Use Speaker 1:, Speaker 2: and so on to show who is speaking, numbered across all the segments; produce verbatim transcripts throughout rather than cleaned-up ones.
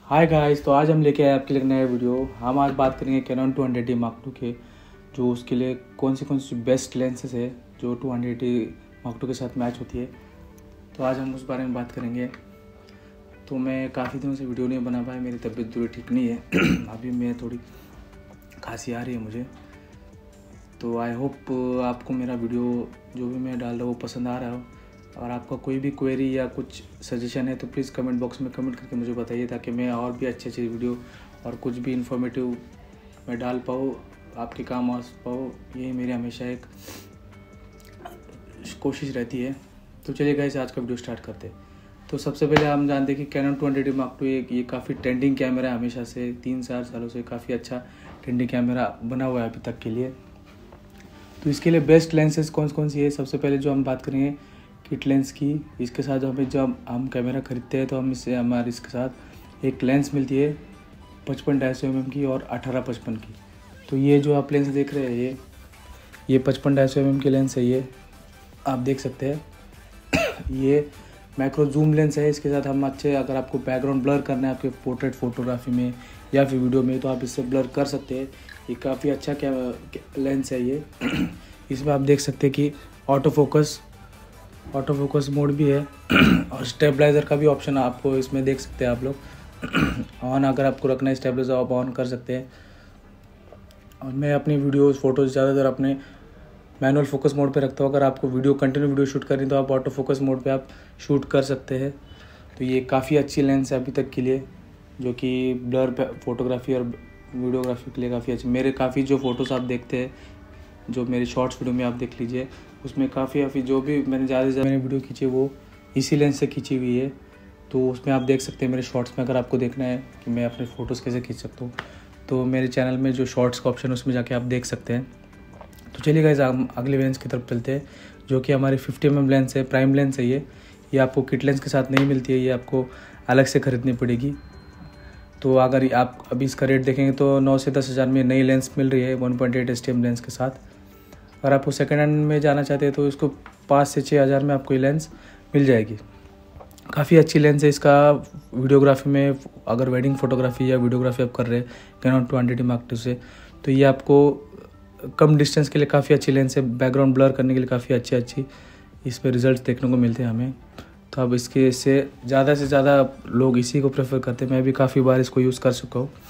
Speaker 1: Hi guys, तो आज हम लेके आए आपके लिए नया वीडियो। हम आज बात करेंगे Canon two hundred D Mark two के, जो उसके लिए कौन सी कौन सी बेस्ट लेंसेज है जो two hundred D Mark two के साथ मैच होती है। तो आज हम उस बारे में बात करेंगे। तो मैं काफ़ी दिनों से वीडियो नहीं बना पाया, मेरी तबीयत थोड़ी ठीक नहीं है अभी मैं थोड़ी खांसी आ रही है मुझे। तो आई होप आपको मेरा वीडियो जो भी मैं डाल रहा हूँ वो पसंद आ रहा हो। और आपका कोई भी क्वेरी या कुछ सजेशन है तो प्लीज़ कमेंट बॉक्स में कमेंट करके मुझे बताइए, ताकि मैं और भी अच्छे अच्छे वीडियो और कुछ भी इन्फॉर्मेटिव मैं डाल पाऊँ, आपके काम आ पाऊँ। यही मेरी हमेशा एक कोशिश रहती है। तो चलिए गाइस, आज का वीडियो स्टार्ट करते हैं। तो सबसे पहले हम जानते हैं कि Canon two hundred D Mark two एक ये काफ़ी ट्रेंडिंग कैमरा है, हमेशा से तीन चार सालों से काफ़ी अच्छा ट्रेंडिंग कैमरा बना हुआ है अभी तक के लिए। तो इसके लिए बेस्ट लेंसेज कौन कौन सी है, सबसे पहले जो हम बात करेंगे किट लेंस की। इसके साथ हमें जब हम कैमरा खरीदते हैं तो हम इससे हमारे इसके साथ एक लेंस मिलती है पचपन ढाई सौ एम एम की और अठारह पचपन की। तो ये जो आप लेंस देख रहे हैं ये ये पचपन ढाई सौ एम एम की लेंस है, ये आप देख सकते हैं। ये माइक्रो जूम लेंस है। इसके साथ हम अच्छे, अगर आपको बैकग्राउंड ब्लर करना है आपके पोर्ट्रेट फोटोग्राफी में या फिर वीडियो में, तो आप इससे ब्लर कर सकते हैं। ये काफ़ी अच्छा क्या लेंस है ये। इसमें आप देख सकते हैं कि auto focus auto focus mode भी है और स्टेबलाइज़र का भी ऑप्शन आपको इसमें देख सकते हैं आप लोग। ऑन अगर आपको रखना है स्टेबलाइज़र आप ऑन कर सकते हैं। और मैं अपनी वीडियोस फोटोज़ ज़्यादातर अपने मैनुअल फोकस मोड पे रखता हूँ। अगर आपको वीडियो कंटिन्यू वीडियो शूट करनी तो आप ऑटो फोकस मोड पे आप शूट कर सकते हैं। तो ये काफ़ी अच्छी लेंस है अभी तक के लिए, जो कि ब्लर फोटोग्राफी और वीडियोग्राफी के लिए काफ़ी अच्छी। मेरे काफ़ी जो फ़ोटोज़ आप देखते हैं, जो मेरे शॉर्ट्स वीडियो में आप देख लीजिए, उसमें काफ़ी काफ़ी जो भी मैंने ज़्यादा से ज़्यादा मैंने वीडियो खींची वो इसी लेंस से खींची हुई है। तो उसमें आप देख सकते हैं मेरे शॉर्ट्स में। अगर आपको देखना है कि मैं अपने फ़ोटोज़ कैसे खींच सकता हूँ तो मेरे चैनल में जो शॉर्ट्स का ऑप्शन है उसमें जाके आप देख सकते हैं। तो चलिए गाइस, हम अगले लेंस की तरफ चलते हैं, जो कि हमारी फिफ्टी एम एम लेंस है, प्राइम लेंस है ये ये आपको किट लेंस के साथ नहीं मिलती है, ये आपको अलग से ख़रीदनी पड़ेगी। तो अगर आप अभी इसका रेट देखेंगे तो नौ से दस हज़ार में नई लेंस मिल रही है one point eight S T M lens के साथ। अगर आपको सेकेंड हैंड में जाना चाहते हैं तो इसको पाँच से छः हज़ार में आपको ये लेंस मिल जाएगी। काफ़ी अच्छी लेंस है इसका। वीडियोग्राफी में अगर वेडिंग फोटोग्राफी या वीडियोग्राफी आप कर रहे हैं Canon two hundred D Mark two से, तो ये आपको कम डिस्टेंस के लिए काफ़ी अच्छी लेंस है। बैकग्राउंड ब्लर करने के लिए काफ़ी अच्छी अच्छी इस पर रिजल्ट देखने को मिलते हैं हमें। तो अब इसके से ज़्यादा से ज़्यादा लोग इसी को प्रेफर करते हैं। मैं भी काफ़ी बार इसको यूज़ कर चुका हूँ।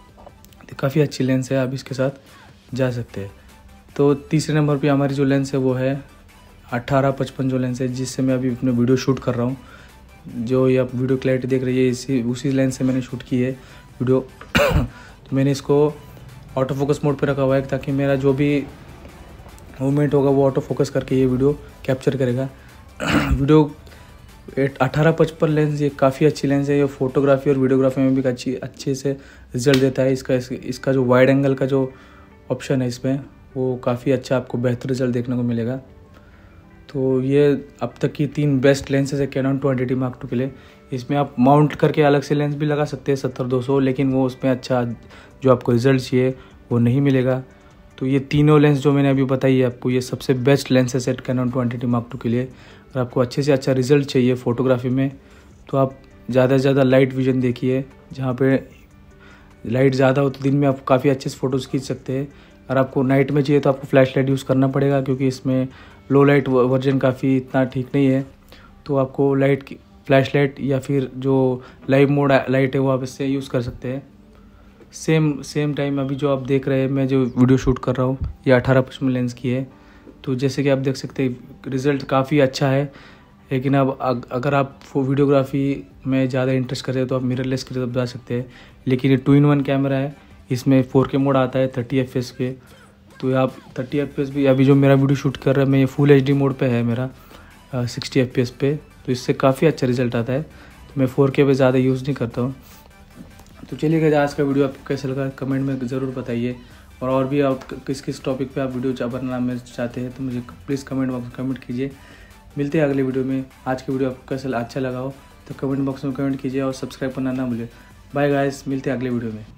Speaker 1: तो काफ़ी अच्छी लेंस है, आप इसके साथ जा सकते हैं। तो तीसरे नंबर पे हमारी जो लेंस है वो है अट्ठारह पचपन जो लेंस है, जिससे मैं अभी अपने वीडियो शूट कर रहा हूँ। जो ये आप वीडियो क्लैरिटी देख रही है इसी उसी लेंस से मैंने शूट की है वीडियो। तो मैंने इसको ऑटो फोकस मोड पे रखा हुआ है, ताकि मेरा जो भी मूवमेंट होगा वो ऑटो फोकस करके ये वीडियो कैप्चर करेगा। वीडियो अट्ठारह पचपन लेंस ये काफ़ी अच्छी लेंस है। ये फोटोग्राफी और वीडियोग्राफी में भी अच्छी अच्छे से रिजल्ट देता है। इसका इसका जो वाइड एंगल का जो ऑप्शन है इसमें, वो काफ़ी अच्छा आपको बेहतर रिजल्ट देखने को मिलेगा। तो ये अब तक की तीन बेस्ट लेंसेज है Canon two hundred D Mark two के लिए। इसमें आप माउंट करके अलग से लेंस भी लगा सकते हैं सत्तर दो सौ, लेकिन वो उसमें अच्छा जो आपको रिज़ल्ट चाहिए वो नहीं मिलेगा। तो ये तीनों लेंस जो मैंने अभी बताई है आपको, ये सबसे बेस्ट लेंसेज है Canon two hundred D Mark two के लिए। अगर आपको अच्छे से अच्छा रिजल्ट चाहिए फ़ोटोग्राफी में तो आप ज़्यादा से ज़्यादा लाइट विजन देखिए। जहाँ पे लाइट ज़्यादा हो तो दिन में आप काफ़ी अच्छे से फ़ोटोज़ खींच सकते हैं। अगर आपको नाइट में चाहिए तो आपको फ्लैश लाइट यूज़ करना पड़ेगा, क्योंकि इसमें लो लाइट वर्जन काफ़ी इतना ठीक नहीं है। तो आपको लाइट की फ्लैश लाइट या फिर जो लाइव मोड लाइट है वो आप इससे यूज़ कर सकते हैं। सेम सेम टाइम अभी जो आप देख रहे हैं, मैं जो वीडियो शूट कर रहा हूँ ये अठारह पचपन लेंस की है। तो जैसे कि आप देख सकते हैं रिज़ल्ट काफ़ी अच्छा है। लेकिन अब अगर आप वीडियोग्राफी में ज़्यादा इंटरेस्ट करते हैं तो आप मिररलेस की तरफ जा सकते हैं। लेकिन ये टू इन वन कैमरा है, इसमें फोर के मोड आता है थर्टी एफ पी एस के। तो आप थर्टी एफ पी एस भी, अभी जो मेरा वीडियो शूट कर रहा है मैं ये फुल एच डी मोड पे है मेरा सिक्सटी एफ पी एस पे। तो इससे काफ़ी अच्छा रिजल्ट आता है। तो मैं फोर के पे ज़्यादा यूज़ नहीं करता हूँ। तो चलिए गाइस, आज का वीडियो आपको कैसा लगा कमेंट में ज़रूर बताइए। और और भी आप किस किस टॉपिक पे आप वीडियो बनाना में चाहते हैं तो मुझे प्लीज़ कमेंट बॉक्स में कमेंट कीजिए। मिलते हैं अगले वीडियो में। आज की वीडियो आपको कैसा अच्छा लगा हो तो कमेंट बॉक्स में कमेंट कीजिए और सब्सक्राइब करना ना भूलिए। बाय गाइस, मिलते हैं अगले वीडियो में।